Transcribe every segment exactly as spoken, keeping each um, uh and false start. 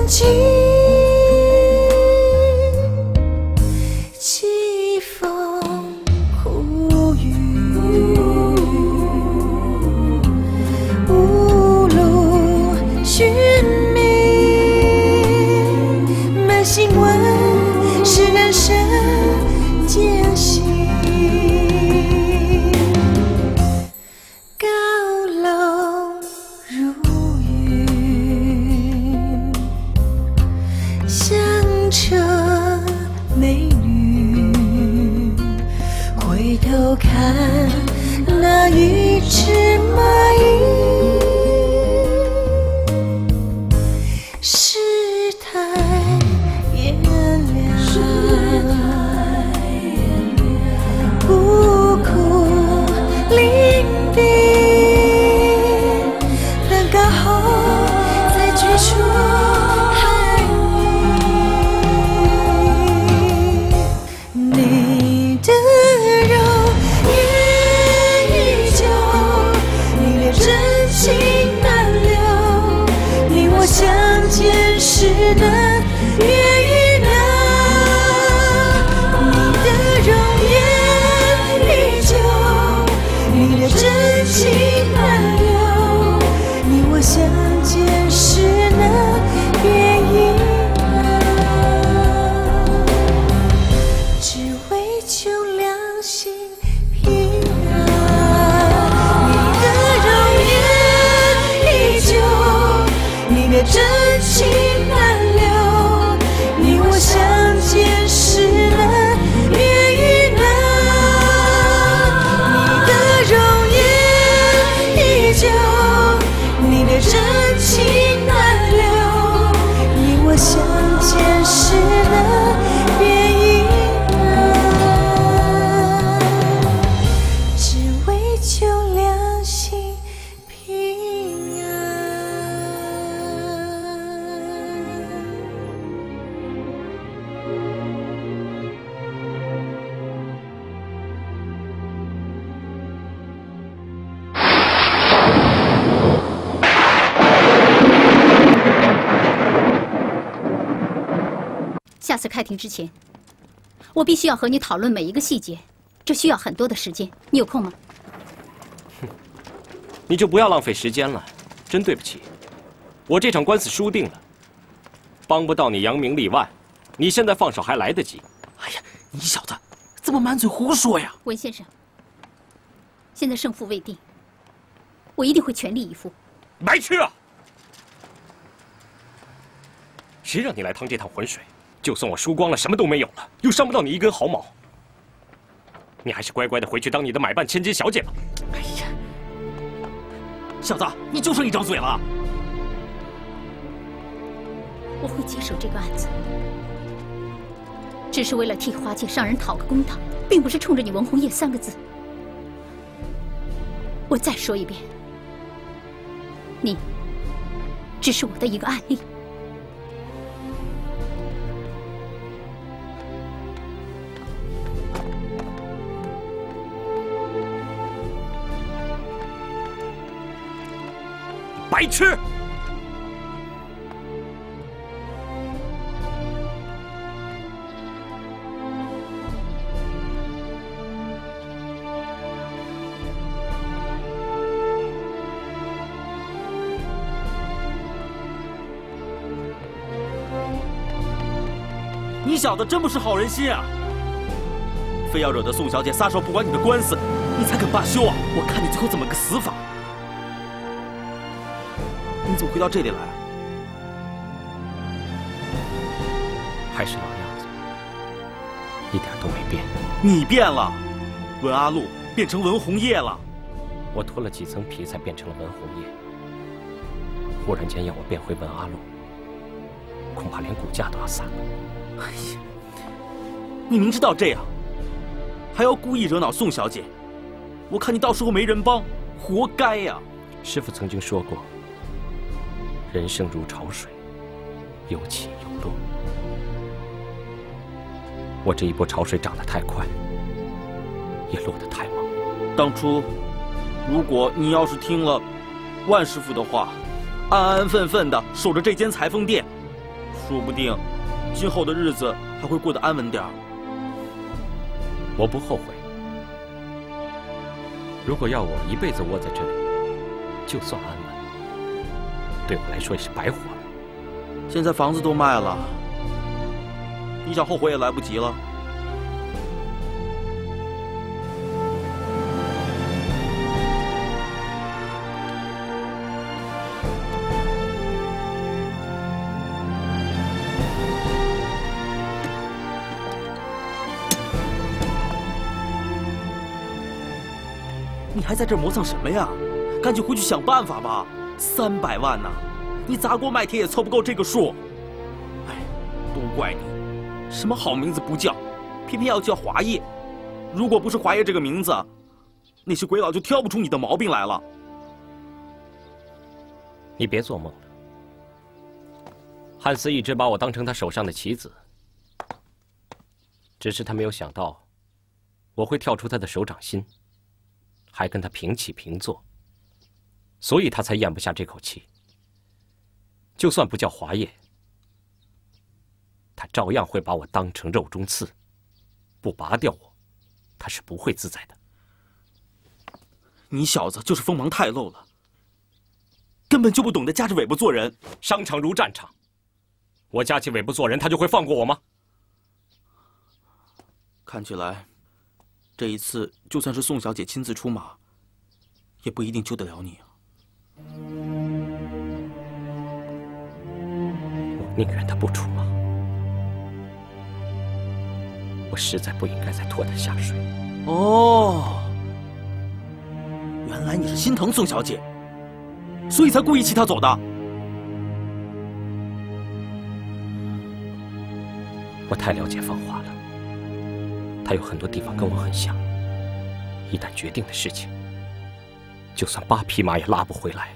情，凄风苦雨，无路寻觅，满心问是人生艰辛。高楼如云，香车美女，回头看那一只蚂蚁，世态炎凉，孤苦伶仃，但刚好再举出寒意，你的容颜依旧，你的真情难留，你我相见时的月与那，你的容颜依旧，你的真情难留，你我相见时那月与那，只为求良心平安。你的容颜依旧，你的真情难留，你我相见时那月与那，你的容颜依旧，你的真情难留，你我相见时那月与那，只为求良心平安。 下次开庭之前，我必须要和你讨论每一个细节，这需要很多的时间。你有空吗？ 你就不要浪费时间了，真对不起，我这场官司输定了，帮不到你扬名立万，你现在放手还来得及。 哎呀，你小子怎么满嘴胡说呀？ 文先生，现在胜负未定，我一定会全力以赴。 白痴啊！谁让你来趟这趟浑水？就算我输光了，什么都没有了，又伤不到你一根毫毛。你还是乖乖的回去当你的买办千金小姐吧。 哎呀，小子，你就剩一张嘴了。 我会接手这个案子，只是为了替华界上人讨个公道，并不是冲着你文红叶三个字。我再说一遍，你只是我的一个案例。 白痴！ 你小子真不是好人心啊！非要惹得宋小姐撒手不管你的官司，你才肯罢休啊！我看你最后怎么个死法！你怎么回到这里来？ 还是老样子，一点都没变。 你变了，文阿禄变成文红叶了。 我脱了几层皮才变成了文红叶，忽然间要我变回文阿禄，恐怕连骨架都要散了。 哎呀，你明知道这样，还要故意惹恼宋小姐，我看你到时候没人帮，活该呀！ 师父曾经说过，人生如潮水，有起有落。我这一波潮水涨得太快，也落得太猛。 当初，如果你要是听了万师傅的话，安安分分的守着这间裁缝店， 说不定今后的日子还会过得安稳点儿。 我不后悔。如果要我一辈子窝在这里，就算安稳，对我来说也是白活了。 现在房子都卖了，你想后悔也来不及了。你还在这磨蹭什么呀？赶紧回去想办法吧！三百万呐，你砸锅卖铁也凑不够这个数。哎，都怪你，什么好名字不叫，偏偏要叫华业。如果不是华业这个名字，那些鬼佬就挑不出你的毛病来了。 你别做梦了。汉斯一直把我当成他手上的棋子，只是他没有想到，我会跳出他的手掌心。还跟他平起平坐，所以他才咽不下这口气。就算不叫华业，他照样会把我当成肉中刺，不拔掉我，他是不会自在的。 你小子就是锋芒太露了，根本就不懂得夹着尾巴做人。 商场如战场，我夹起尾巴做人，他就会放过我吗？ 看起来。这一次，就算是宋小姐亲自出马，也不一定救得了你啊！ 我宁愿她不出马，我实在不应该再拖她下水。 哦，原来你是心疼宋小姐，所以才故意气她走的。 我太了解芳华了。他有很多地方跟我很像，一旦决定的事情，就算八匹马也拉不回来。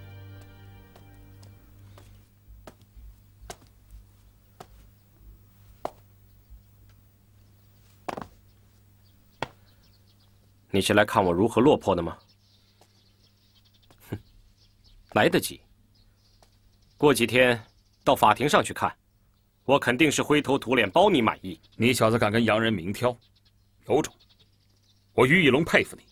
你是来看我如何落魄的吗？哼，来得及。过几天到法庭上去看。我肯定是灰头土脸，包你满意。 你小子敢跟洋人明挑，有种！我于义龙佩服你。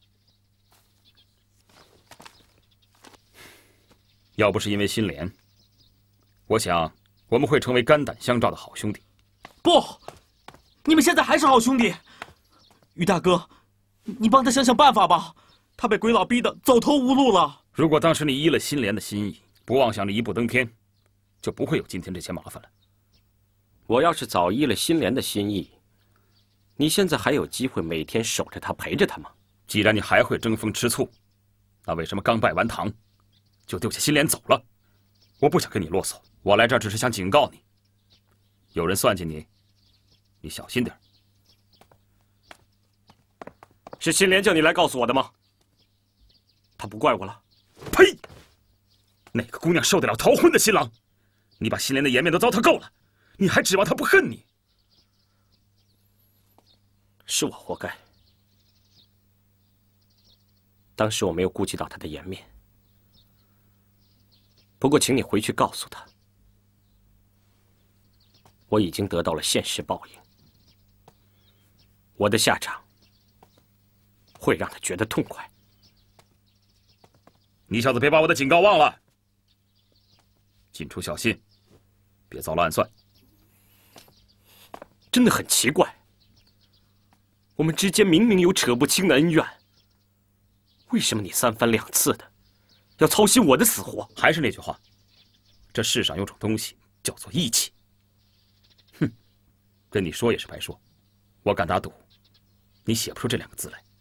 要不是因为心莲，我想我们会成为肝胆相照的好兄弟。 不，你们现在还是好兄弟。于大哥，你帮他想想办法吧，他被鬼佬逼得走投无路了。 如果当时你依了心莲的心意，不妄想着一步登天，就不会有今天这些麻烦了。 我要是早依了心莲的心意，你现在还有机会每天守着他，陪着他吗？ 既然你还会争风吃醋，那为什么刚拜完堂，就丢下心莲走了？我不想跟你啰嗦，我来这儿只是想警告你，有人算计你，你小心点。 是心莲叫你来告诉我的吗？他不怪我了？ 呸！哪个姑娘受得了逃婚的新郎？你把心莲的颜面都糟蹋够了。你还指望他不恨你？ 是我活该。当时我没有顾及到他的颜面。不过，请你回去告诉他，我已经得到了现实报应。我的下场会让他觉得痛快。 你小子别把我的警告忘了，进出小心，别遭了暗算。 真的很奇怪，我们之间明明有扯不清的恩怨，为什么你三番两次的要操心我的死活？ 还是那句话，这世上有种东西叫做义气。哼，跟你说也是白说，我敢打赌，你写不出这两个字来。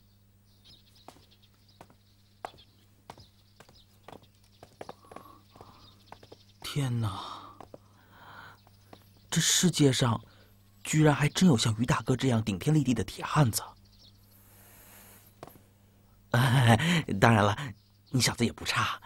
天哪，这世界上居然还真有像于大哥这样顶天立地的铁汉子。哎，当然了，你小子也不差。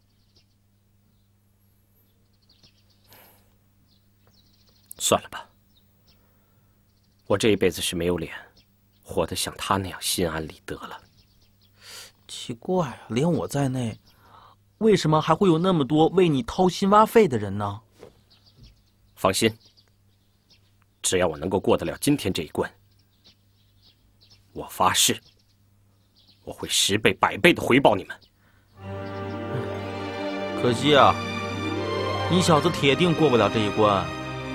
算了吧，我这一辈子是没有脸活得像他那样心安理得了。 奇怪啊，连我在内，为什么还会有那么多为你掏心挖肺的人呢？ 放心，只要我能够过得了今天这一关，我发誓，我会十倍百倍的回报你们。 可惜啊，你小子铁定过不了这一关。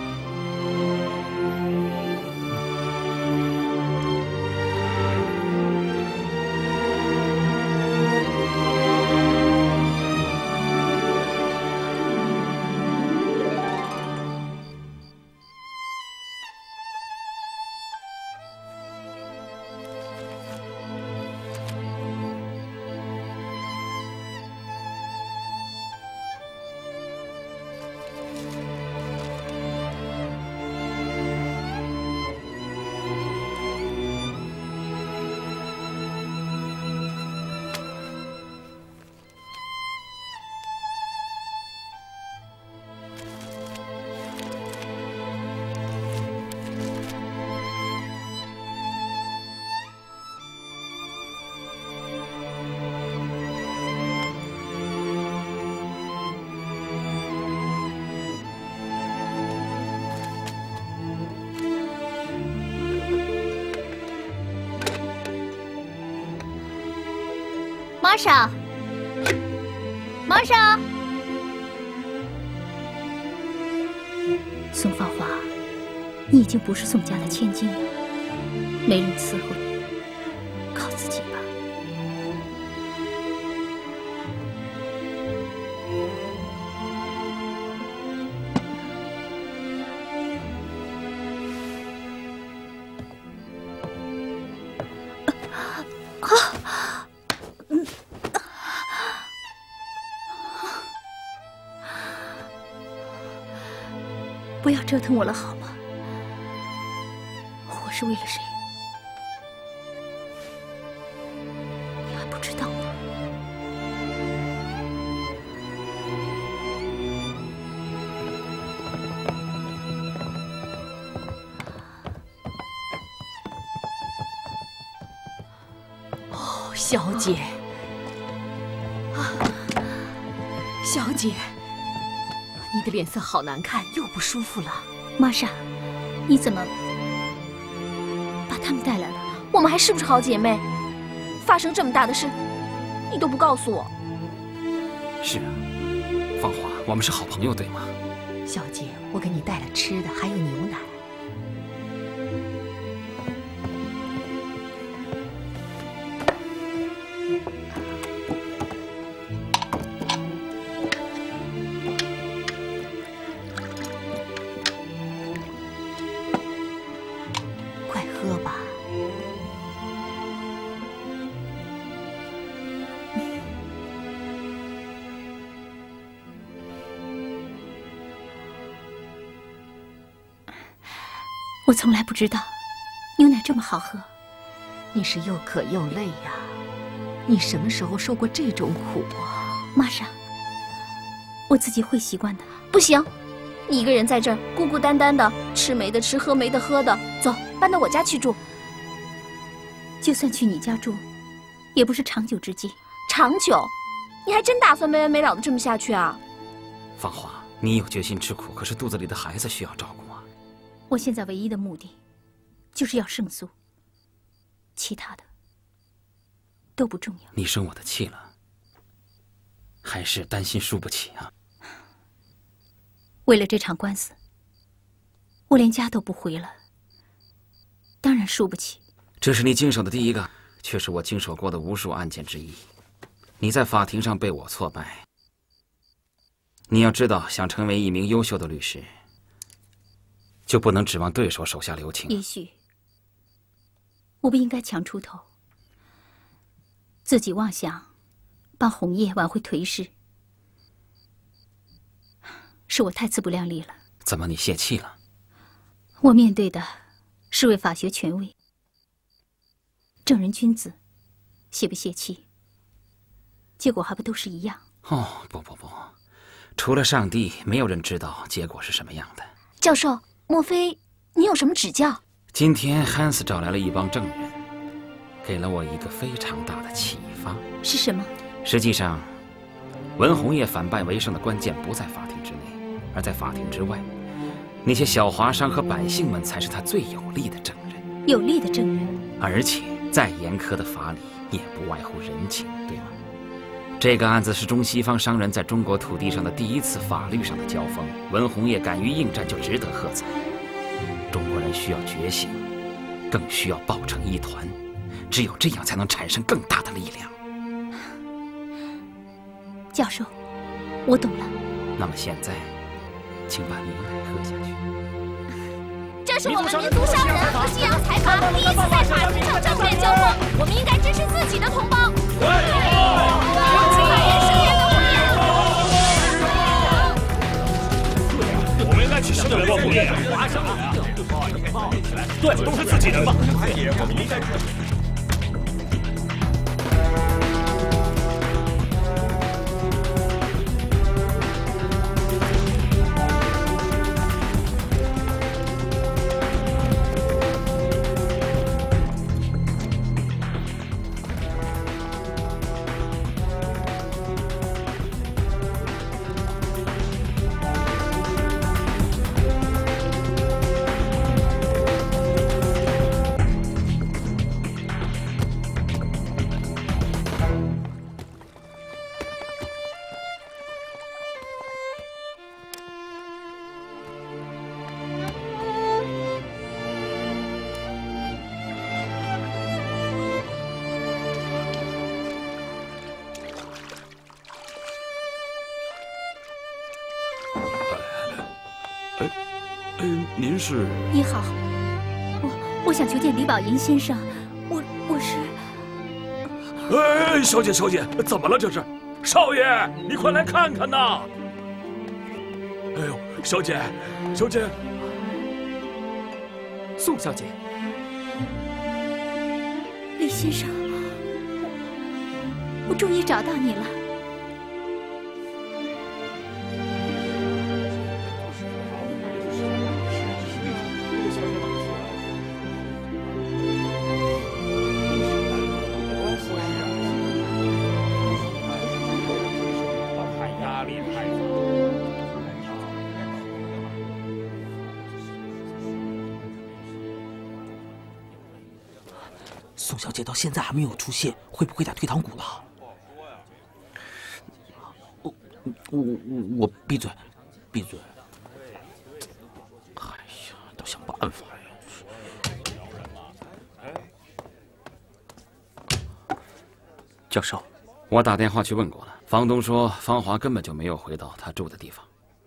玛莎，玛莎，宋芳华，你已经不是宋家的千金了，没人伺候你，靠自己吧。不要折腾我了，好吗？活是为了谁？你还不知道吗？ 哦，小姐，啊，小姐。你的脸色好难看，又不舒服了。 玛莎，你怎么把他们带来了？ 我们还是不是好姐妹？发生这么大的事，你都不告诉我。 是啊，芳华，我们是好朋友，对吗？ 小姐，我给你带了吃的，还有牛奶。 我从来不知道牛奶这么好喝。 你是又渴又累呀，你什么时候受过这种苦啊？ 玛莎，我自己会习惯的。 不行，你一个人在这儿孤孤单单的，吃没得吃，喝没得喝的，走，搬到我家去住。 就算去你家住，也不是长久之计。 长久？你还真打算没完没了的这么下去啊？ 芳华，你有决心吃苦，可是肚子里的孩子需要照顾。 我现在唯一的目的，就是要胜诉，其他的都不重要。 你生我的气了，还是担心输不起啊？ 为了这场官司，我连家都不回了，当然输不起。 这是你经手的第一个，却是我经手过的无数案件之一。你在法庭上被我挫败，你要知道，想成为一名优秀的律师，就不能指望对手手下留情。 也许我不应该强出头，自己妄想帮红叶挽回颓势，是我太自不量力了。 怎么你泄气了？ 我面对的是位法学权威、正人君子，泄不泄气，结果还不都是一样？ 哦，不不不，除了上帝，没有人知道结果是什么样的。 教授，莫非你有什么指教？ 今天汉斯找来了一帮证人，给了我一个非常大的启发。 是什么？ 实际上，文红叶反败为胜的关键不在法庭之内，而在法庭之外。 那些小华商和百姓们才是他最有力的证人。 有力的证人， 而且再严苛的法理也不外乎人情，对吗？这个案子是中西方商人在中国土地上的第一次法律上的交锋，文红叶敢于应战，就值得喝彩。中国人需要觉醒，更需要抱成一团，只有这样才能产生更大的力量。 教授，我懂了。 那么现在，请把牛奶喝下去。 这是我们民族商人和西洋财阀第一次在法庭上正面交锋，我们应该支持自己的同胞。请法院伸冤公义。 我们应该去伸冤公义。对，都是自己人嘛。我们应该。 您是？ 你好，我我想求见李宝银先生，我我是。 哎，小姐，小姐，怎么了这是？少爷，你快来看看呐！哎呦，小姐，小姐， 宋小姐， 李先生，我我终于找到你了。 宋小姐到现在还没有出现，会不会打退堂鼓了？我我我我闭嘴，闭嘴！哎呀，都想办法呀！ 教授， 我打电话去问过了，房东说芳华根本就没有回到他住的地方。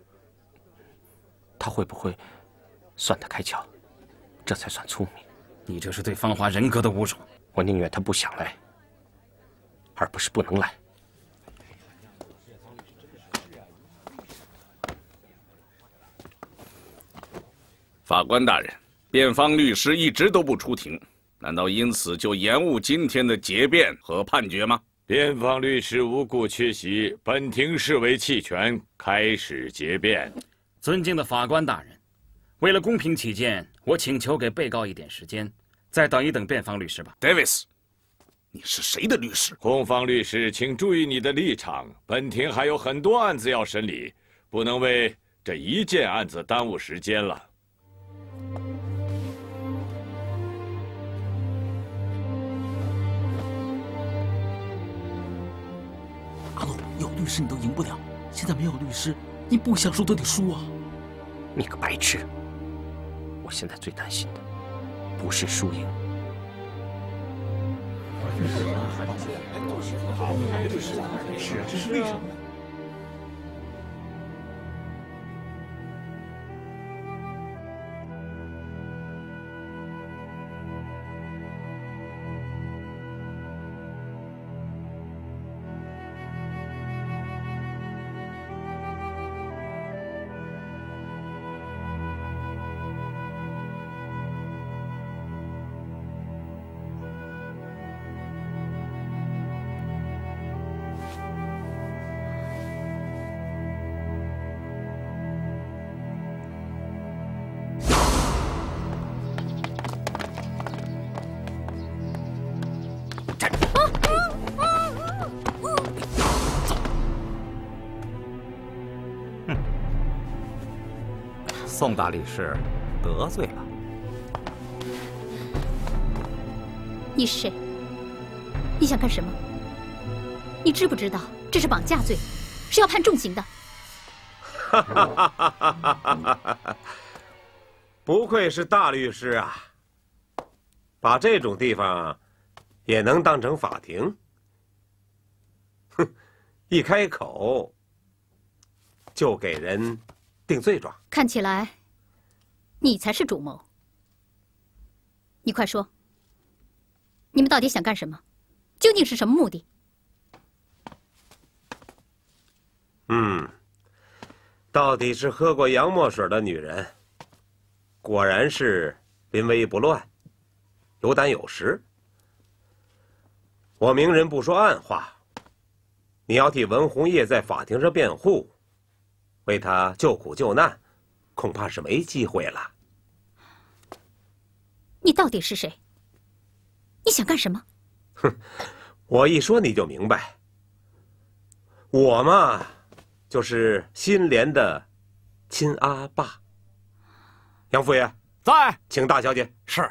他会不会算得开窍？这才算聪明。 你这是对芳华人格的侮辱。 我宁愿他不想来，而不是不能来。 法官大人，辩方律师一直都不出庭，难道因此就延误今天的结辩和判决吗？ 辩方律师无故缺席，本庭视为弃权，开始结辩。 尊敬的法官大人，为了公平起见，我请求给被告一点时间，再等一等辩方律师吧。 Davis， 你是谁的律师？ 控方律师，请注意你的立场。本庭还有很多案子要审理，不能为这一件案子耽误时间了。 阿鲁，有律师你都赢不了，现在没有律师，你不想输都得输啊！ 你个白痴！我现在最担心的不是输赢。 是啊，这是为什么？ 宋大律师得罪了。 你是谁？你想干什么？你知不知道这是绑架罪，是要判重刑的？ 哈哈哈哈哈哈！不愧是大律师啊，把这种地方也能当成法庭。哼，一开口就给人定罪状。 看起来，你才是主谋。你快说，你们到底想干什么？究竟是什么目的？ 嗯，到底是喝过洋墨水的女人，果然是临危不乱，有胆有识。我明人不说暗话，你要替文红叶在法庭上辩护，为他救苦救难，恐怕是没机会了。 你到底是谁？你想干什么？ 哼，我一说你就明白。我嘛，就是新联的亲阿爸。杨副爷在， 请大小姐。 是。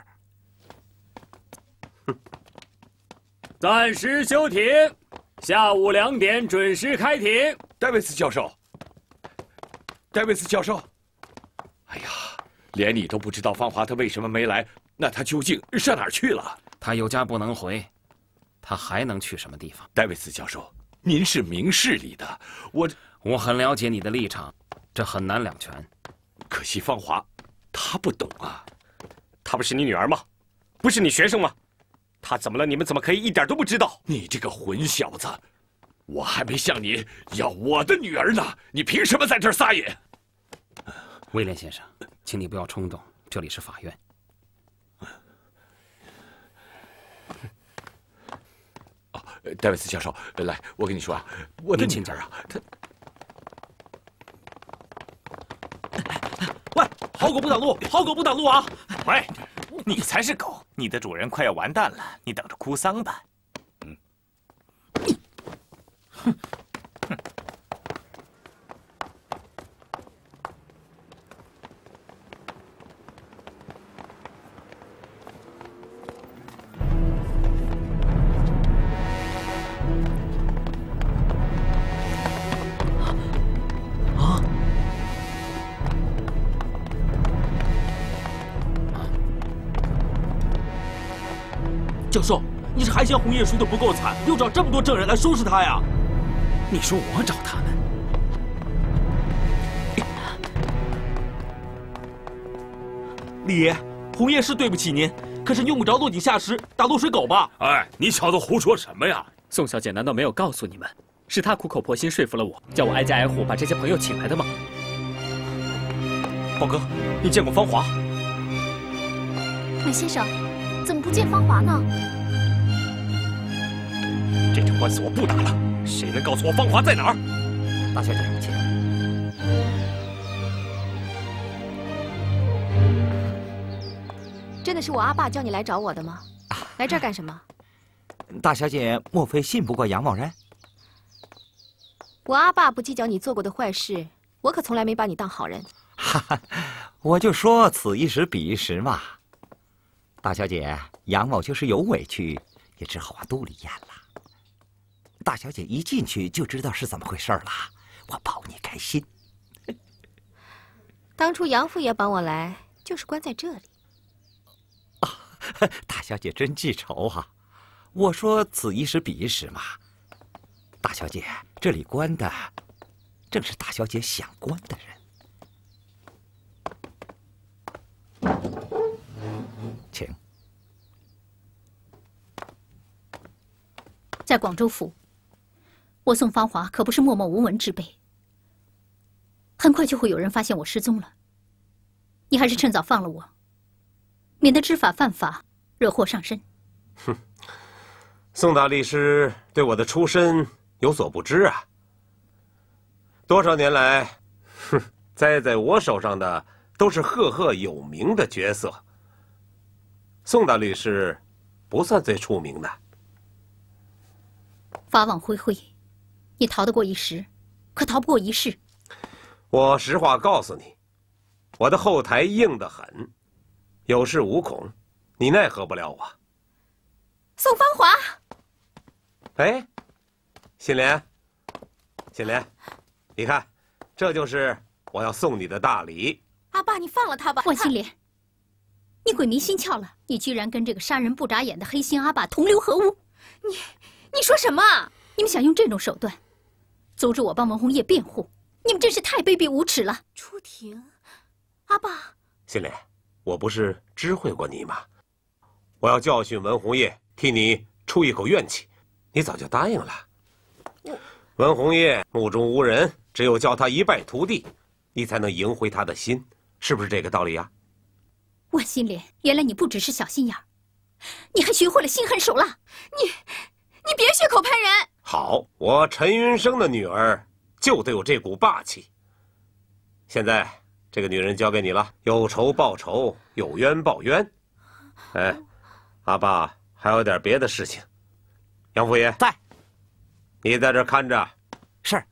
暂时休庭，下午两点准时开庭。 戴维斯教授，戴维斯教授，哎呀，连你都不知道芳华她为什么没来，那她究竟上哪儿去了？ 她有家不能回，她还能去什么地方？ 戴维斯教授，您是明事理的，我我很了解你的立场，这很难两全。 可惜芳华，她不懂啊。 她不是你女儿吗？不是你学生吗？她怎么了？你们怎么可以一点都不知道？ 你这个混小子，我还没向你要我的女儿呢，你凭什么在这儿撒野？ 威廉先生，请你不要冲动，这里是法院。 哦，戴维斯教授，来，我跟你说啊，我的女儿啊，她…… 喂，好狗不挡路，好狗不挡路啊！ 喂，你才是狗！你的主人快要完蛋了，你等着哭丧吧。嗯。哼。哼。 啊！教授，你是还嫌红叶输得不够惨，又找这么多证人来收拾他呀？ 你说我找他们？ 李爷，红叶是对不起您，可是用不着落井下石，打落水狗吧？ 哎，你小子胡说什么呀？ 宋小姐难道没有告诉你们，是她苦口婆心说服了我，叫我挨家挨户把这些朋友请来的吗？ 豹哥，你见过芳华？ 韦先生，怎么不见芳华呢？ 这场官司我不打了，谁能告诉我芳华在哪儿？ 大小姐，请。 真的是我阿爸叫你来找我的吗？来这儿干什么？ 大小姐，莫非信不过杨某人？ 我阿爸不计较你做过的坏事，我可从来没把你当好人。 哈哈，我就说此一时彼一时嘛。大小姐，杨某就是有委屈，也只好往肚里咽了。大小姐一进去就知道是怎么回事了，我保你开心。 当初杨副爷绑我来，就是关在这里。 啊，大小姐真记仇啊！我说此一时彼一时嘛。大小姐，这里关的正是大小姐想关的人。请。 在广州府，我宋芳华可不是默默无闻之辈。很快就会有人发现我失踪了，你还是趁早放了我，免得知法犯法，惹祸上身。 哼，宋大律师对我的出身有所不知啊。多少年来，哼，栽在我手上的都是赫赫有名的角色。宋大律师不算最出名的。 法网恢恢，你逃得过一时，可逃不过一世。 我实话告诉你， 我的后台硬得很，有恃无恐，你奈何不了我。 宋芳华， 哎，心莲，心莲，你看，这就是我要送你的大礼。 阿爸，你放了他吧。 万心莲，你鬼迷心窍了！你居然跟这个杀人不眨眼的黑心阿爸同流合污！ 你，你说什么？ 你们想用这种手段阻止我帮文红叶辩护？你们真是太卑鄙无耻了！ 初婷，阿爸， 心莲，我不是知会过你吗？我要教训文红叶，替你出一口怨气，你早就答应了。文红叶目中无人，只有教他一败涂地，你才能赢回他的心，是不是这个道理啊？ 万心莲，原来你不只是小心眼儿，你还学会了心狠手辣。 你，你别血口喷人！ 好，我陈云生的女儿就得有这股霸气。现在这个女人交给你了，有仇报仇，有冤报冤。哎，阿爸还有点别的事情。杨府爷在， 你在这看着。 是。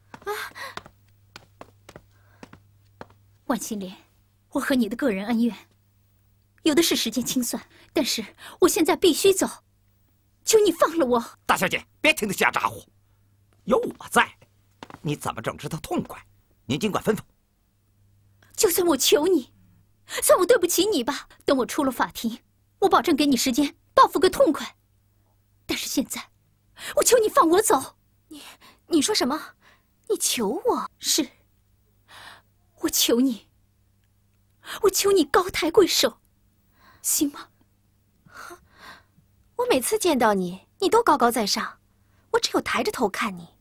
万心莲，我和你的个人恩怨，有的是时间清算，但是我现在必须走，求你放了我。 大小姐，别听他瞎咋呼，有我在，你怎么整治他痛快？您尽管吩咐。 就算我求你，算我对不起你吧。等我出了法庭，我保证给你时间报复个痛快。但是现在，我求你放我走。 你，你说什么？你求我？ 是。我求你，我求你高抬贵手，行吗？ 我每次见到你，你都高高在上，我只有抬着头看你。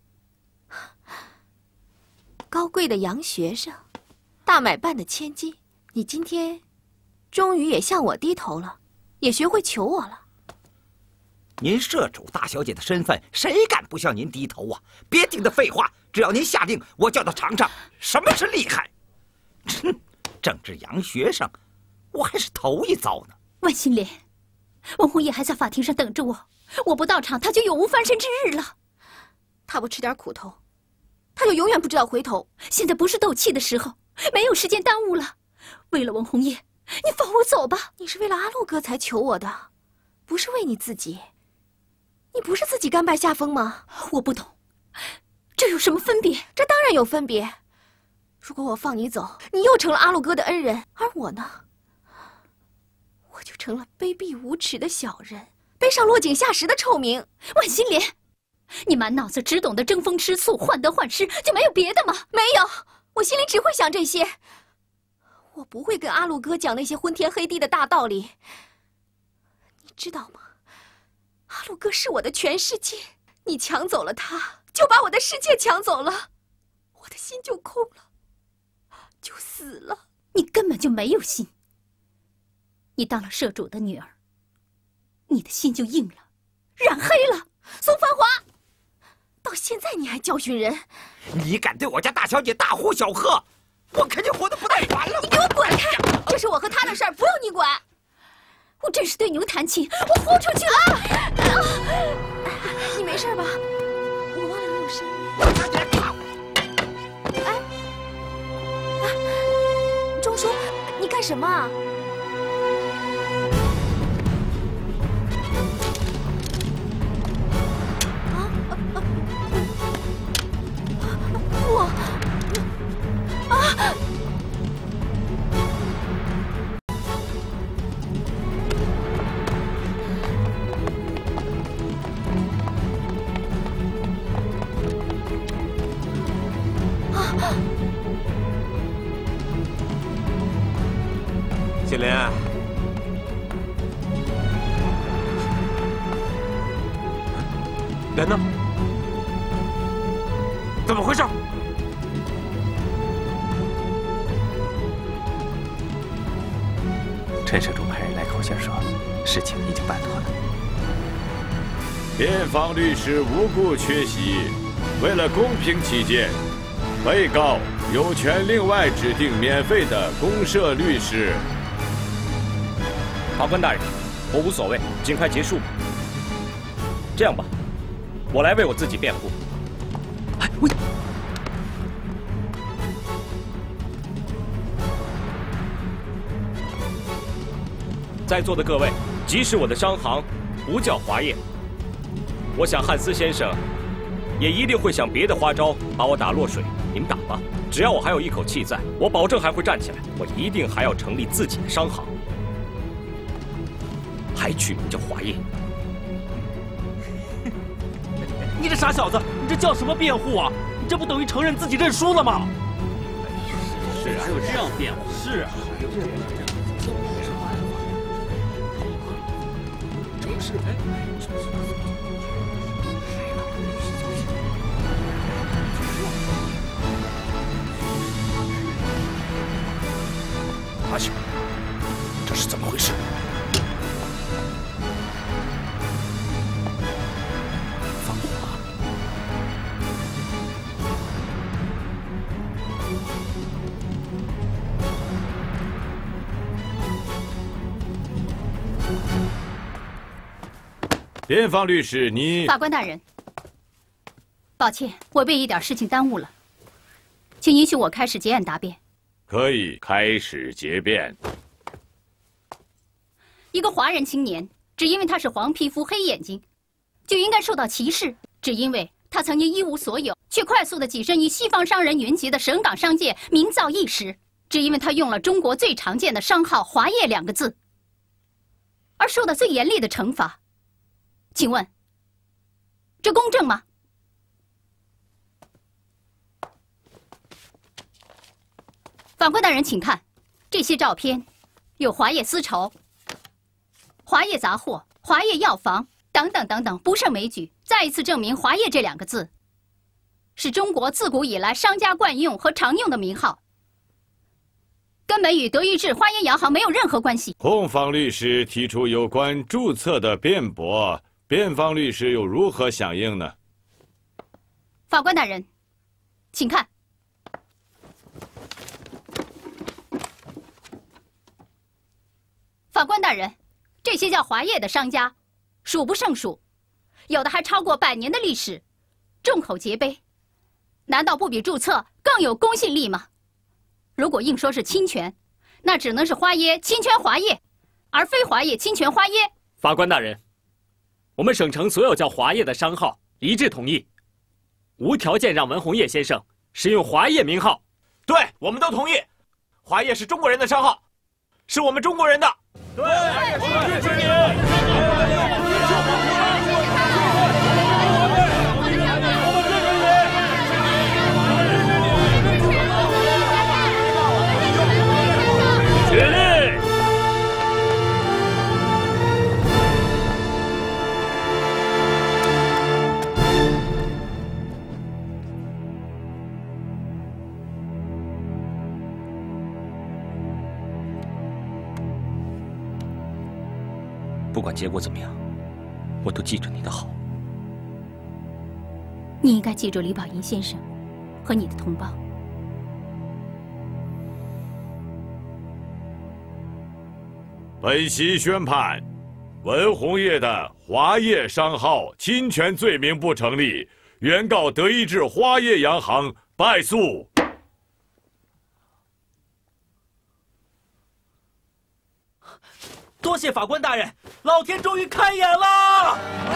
高贵的洋学生，大买办的千金，你今天终于也向我低头了，也学会求我了。 您社主大小姐的身份，谁敢不向您低头啊？别听他废话，只要您下令，我叫他尝尝什么是厉害。哼，政治洋学生，我还是头一遭呢。 万心莲，文红叶还在法庭上等着我，我不到场，他就永无翻身之日了。 他不吃点苦头，他就永远不知道回头。 现在不是斗气的时候，没有时间耽误了。为了文红叶，你放我走吧。 你是为了阿禄哥才求我的，不是为你自己。你不是自己甘拜下风吗？ 我不懂，这有什么分别？ 这当然有分别。如果我放你走，你又成了阿禄哥的恩人，而我呢，我就成了卑鄙无耻的小人，背上落井下石的臭名。 万心莲，你满脑子只懂得争风吃醋、患得患失，就没有别的吗？ 没有，我心里只会想这些。我不会跟阿禄哥讲那些昏天黑地的大道理。你知道吗？阿禄哥是我的全世界，你抢走了他，就把我的世界抢走了，我的心就空了，就死了。 你根本就没有心。你当了社主的女儿，你的心就硬了，染黑了。 宋繁华，到现在你还教训人？ 你敢对我家大小姐大呼小喝，我肯定活得不耐烦了。 你给我滚开！这是我和他的事儿，不用你管。 我真是对牛弹琴，我豁出去了！ 啊啊、你没事吧？我忘了你有身孕。哎，啊，钟叔，你干什么啊？啊啊！我啊！ 心莲，莲呢？怎么回事？ 陈社主派人来口信说，事情已经办妥了。 辩方律师无故缺席，为了公平起见，被告有权另外指定免费的公社律师。 法官大人，我无所谓，尽快结束吧。这样吧，我来为我自己辩护。 哎，喂！ 在座的各位，即使我的商行不叫华业，我想汉斯先生也一定会想别的花招把我打落水。你们打吧，只要我还有一口气在，我保证还会站起来。我一定还要成立自己的商行，还取名叫华业。 你这傻小子，你这叫什么辩护啊？你这不等于承认自己认输了吗？ 是啊，还有这样辩护？是啊，有这样辩护。是哎。 阿兄，这是怎么回事？ 芳华， 辩方律师，你法官大人，抱歉，我被一点事情耽误了，请允许我开始结案答辩。 可以开始结辩。 一个华人青年，只因为他是黄皮肤、黑眼睛，就应该受到歧视；只因为他曾经一无所有，却快速地跻身于西方商人云集的省港商界，名噪一时；只因为他用了中国最常见的商号“华业”两个字，而受到最严厉的惩罚。请问，这公正吗？法官大人，请看，这些照片有华业丝绸、华业杂货、华业药房等等等等，不胜枚举，再一次证明“华业”这两个字是中国自古以来商家惯用和常用的名号，根本与德意志花业洋行没有任何关系。 控方律师提出有关注册的辩驳，辩方律师又如何响应呢？ 法官大人，请看。法官大人，这些叫华业的商家数不胜数，有的还超过百年的历史，众口皆碑，难道不比注册更有公信力吗？如果硬说是侵权，那只能是花业侵权华业，而非华业侵权花业。 法官大人，我们省城所有叫华业的商号一致同意，无条件让文红叶先生使用华业名号。 对，我们都同意。华业是中国人的商号，是我们中国人的。对，我们支持你。 起立！ 不管结果怎么样，我都记着你的好。 你应该记住李宝银先生和你的同胞。 本席宣判，文红叶的华业商号侵权罪名不成立，原告德意志花业洋行败诉。 多谢法官大人，老天终于开眼了！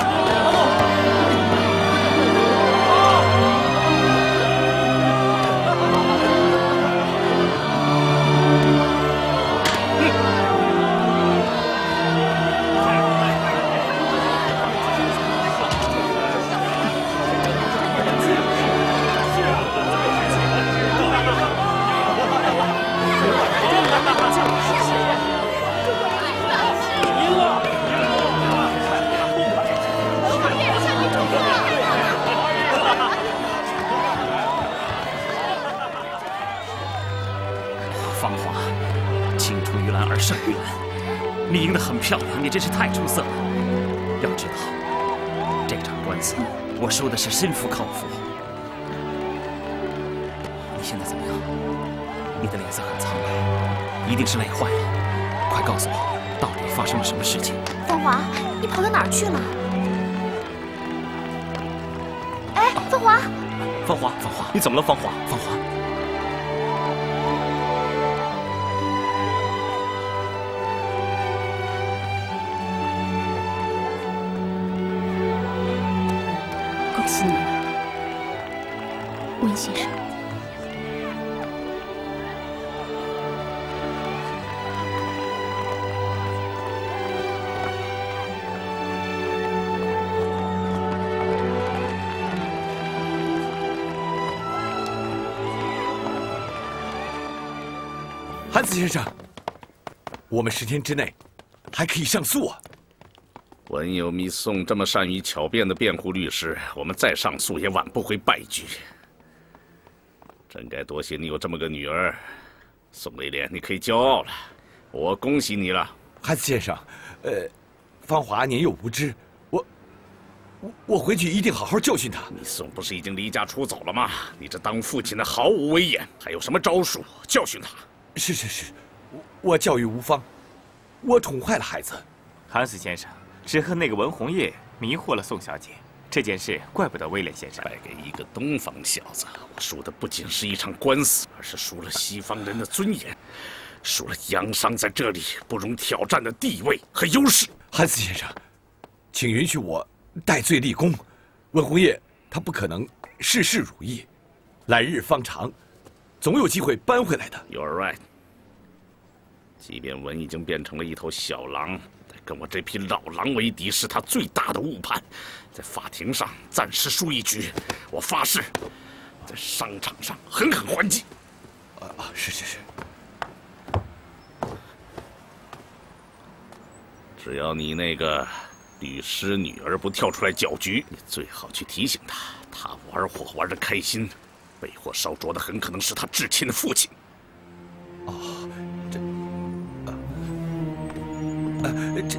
芳华，青出于蓝而胜于蓝，你赢得很漂亮，你真是太出色了。要知道，这场官司我输的是心服口服。你现在怎么样？你的脸色很苍白，一定是累坏了。快告诉我，到底发生了什么事情？ 芳华，你跑到哪儿去了？哎，芳华， 芳华，芳华，你怎么了？芳华， 芳华。 温先生。 韩子先生，我们十天之内还可以上诉啊。 文有密宋这么善于巧辩的辩护律师，我们再上诉也挽不回败局。真该多谢你有这么个女儿，宋威廉，你可以骄傲了，我恭喜你了。 韩子先生，呃，芳华年幼无知，我我我回去一定好好教训她。 你宋不是已经离家出走了吗？你这当父亲的毫无威严，还有什么招数教训他？ 是是是，我我教育无方，我宠坏了孩子。 韩死先生只和那个文红叶迷惑了宋小姐，这件事怪不得威廉先生。 败给一个东方小子，我输的不仅是一场官司，而是输了西方人的尊严，输了洋商在这里不容挑战的地位和优势。 韩死先生，请允许我戴罪立功。文红叶他不可能事事如意，来日方长。总有机会扳回来的。 You're right。即便文已经变成了一头小狼，但跟我这匹老狼为敌是他最大的误判。在法庭上暂时输一局，我发誓，在商场上狠狠还击。 啊啊，是是是。 只要你那个律师女儿不跳出来搅局，你最好去提醒她，她玩火玩得开心。被火烧灼的很可能是他至亲的父亲。 哦，这，呃，呃这，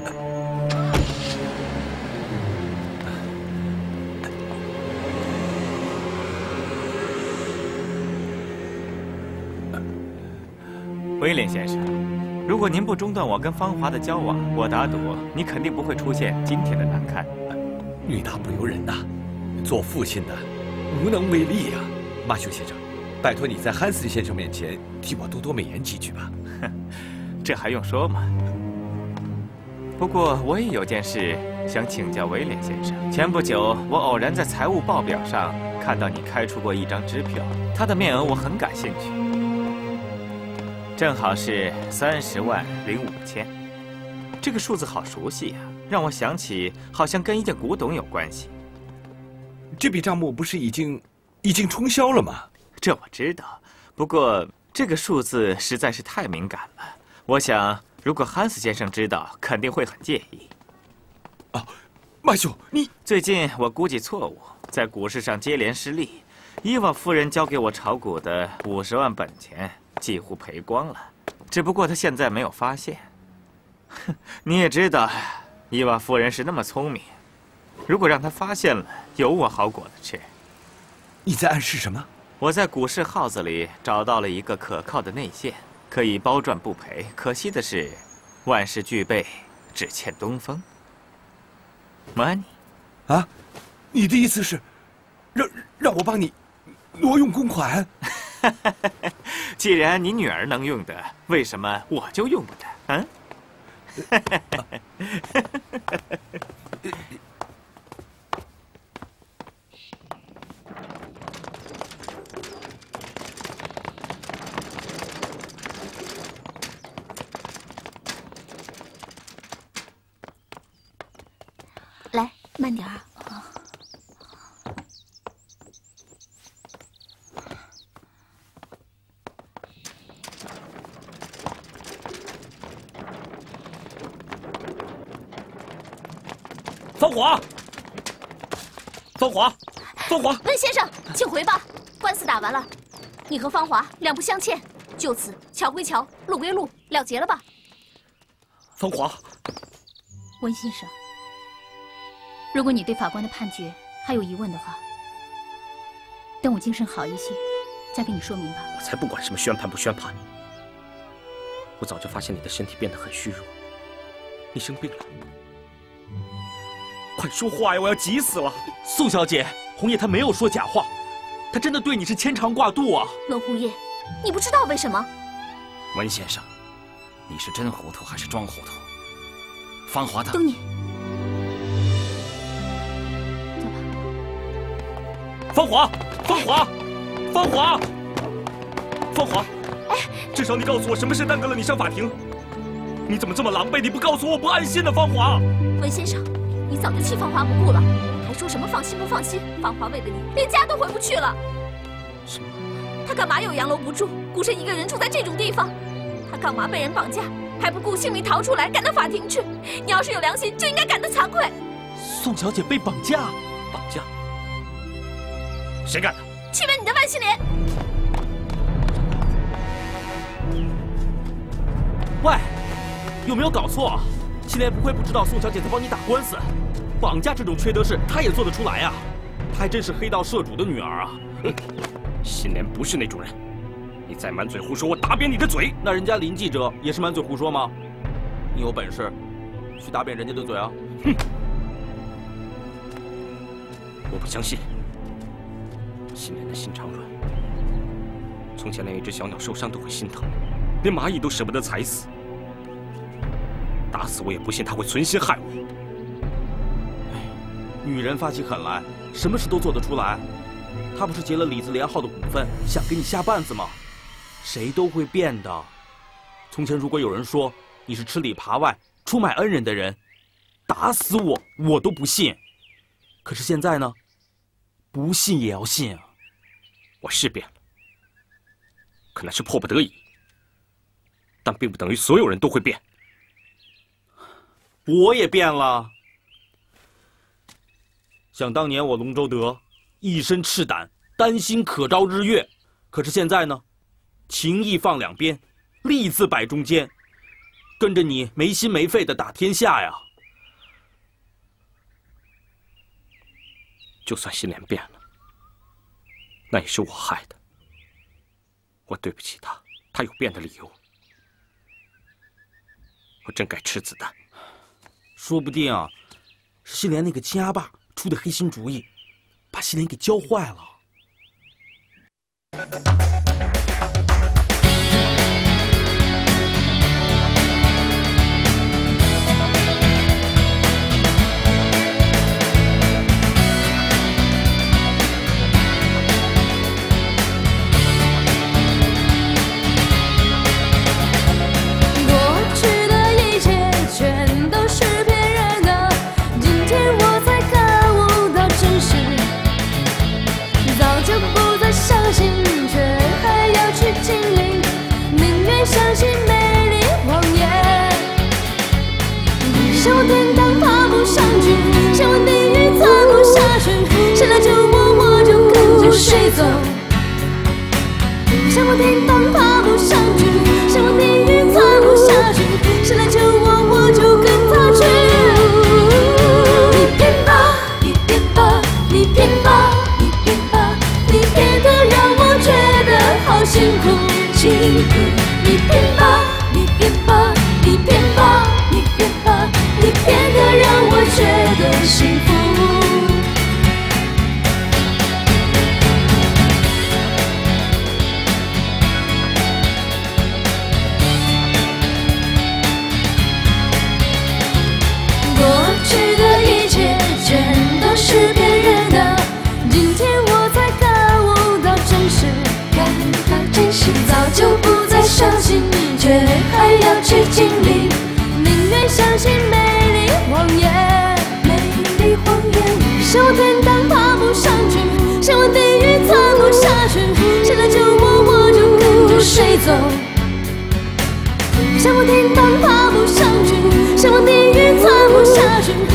呃、威廉先生，如果您不中断我跟芳华的交往，我打赌你肯定不会出现今天的难堪。 欲大不由人呐，做父亲的。无能为力呀，马修先生，拜托你在汉斯先生面前替我多多美言几句吧。 哼，这还用说吗？不过我也有件事想请教威廉先生。前不久，我偶然在财务报表上看到你开出过一张支票，它的面额我很感兴趣，正好是三十万零五千。这个数字好熟悉啊，让我想起好像跟一件古董有关系。 这笔账目不是已经已经冲销了吗？ 这我知道，不过这个数字实在是太敏感了。我想，如果汉斯先生知道，肯定会很介意。 哦，马修，你最近我估计错误，在股市上接连失利，伊娃夫人交给我炒股的五十万本钱几乎赔光了。只不过她现在没有发现。哼，你也知道，伊娃夫人是那么聪明。如果让他发现了，有我好果子吃。 你在暗示什么？ 我在股市号子里找到了一个可靠的内线，可以包赚不赔。可惜的是，万事俱备，只欠东风。Money， 啊，你的意思是，让让我帮你挪用公款？ 既然你女儿能用的，为什么我就用不得？嗯？ 来，慢点儿。 芳华，芳华，芳华， 温先生，请回吧。官司打完了，你和芳华两不相欠，就此桥归桥，路归路，了结了吧。 芳华， 温先生。如果你对法官的判决还有疑问的话，等我精神好一些，再跟你说明吧。 我才不管什么宣判不宣判，我早就发现你的身体变得很虚弱，你生病了。 快说话呀！我要急死了。宋小姐，红叶她没有说假话，她真的对你是牵肠挂肚啊。 温红叶，你不知道为什么？ 温先生，你是真糊涂还是装糊涂？芳华她…… 等你。 芳华， 芳华，芳华，芳华，哎，至少你告诉我什么事耽搁了你上法庭？你怎么这么狼狈？你不告诉我，我不安心的，芳华。 文先生，你早就弃芳华不顾了，还说什么放心不放心？芳华为了你，连家都回不去了。 什么？ 他干嘛有洋楼不住，孤身一个人住在这种地方？他干嘛被人绑架，还不顾性命逃出来，赶到法庭去？你要是有良心，就应该感到惭愧。 宋小姐被绑架，绑架？谁干的？ 去问你的万心莲。 喂，有没有搞错？心莲不会不知道宋小姐在帮你打官司，绑架这种缺德事，她也做得出来啊！她还真是黑道社主的女儿啊！ 心莲不是那种人，你再满嘴胡说，我打扁你的嘴！ 那人家林记者也是满嘴胡说吗？你有本事，去打扁人家的嘴啊！ 哼！我不相信，心莲的心肠软，从前连一只小鸟受伤都会心疼，连蚂蚁都舍不得踩死。打死我也不信他会存心害我。 女人发起狠来，什么事都做得出来。她不是劫了李自连号的股份，想给你下绊子吗？谁都会变的。从前如果有人说你是吃里扒外、出卖恩人的人，打死我我都不信。可是现在呢，不信也要信啊。 我是变了，可那是迫不得已，但并不等于所有人都会变。 我也变了。想当年我龙州德一身赤胆，担心可招日月，可是现在呢，情义放两边，利字摆中间，跟着你没心没肺的打天下呀。 就算心莲变了，那也是我害的。我对不起他，他有变的理由。我真该吃子弹。 说不定啊，是心莲那个亲阿爸出的黑心主意，把心莲给教坏了。 相信美丽谎言，想往天堂爬不上去，想往地狱钻不下去，谁来救我我就跟着谁走。想往天堂爬不上去，想往地狱钻不下去，谁来救我我就跟他去。你骗吧，你骗吧，你骗吧，你骗吧，你骗得让我觉得好辛苦，辛苦。你骗吧，你骗吧，你骗吧，你骗吧，你骗得让我觉得幸福。过去的一切全都是骗人的，今天我才感悟到真实，感到真实，早就不再相信，却还要去经历，宁愿相信美丽谎言，美丽谎言。想往天堂爬不上去，想往地狱钻不下去，谁来救我我就跟着谁走。想往天堂爬不上去，想往地狱钻不下去，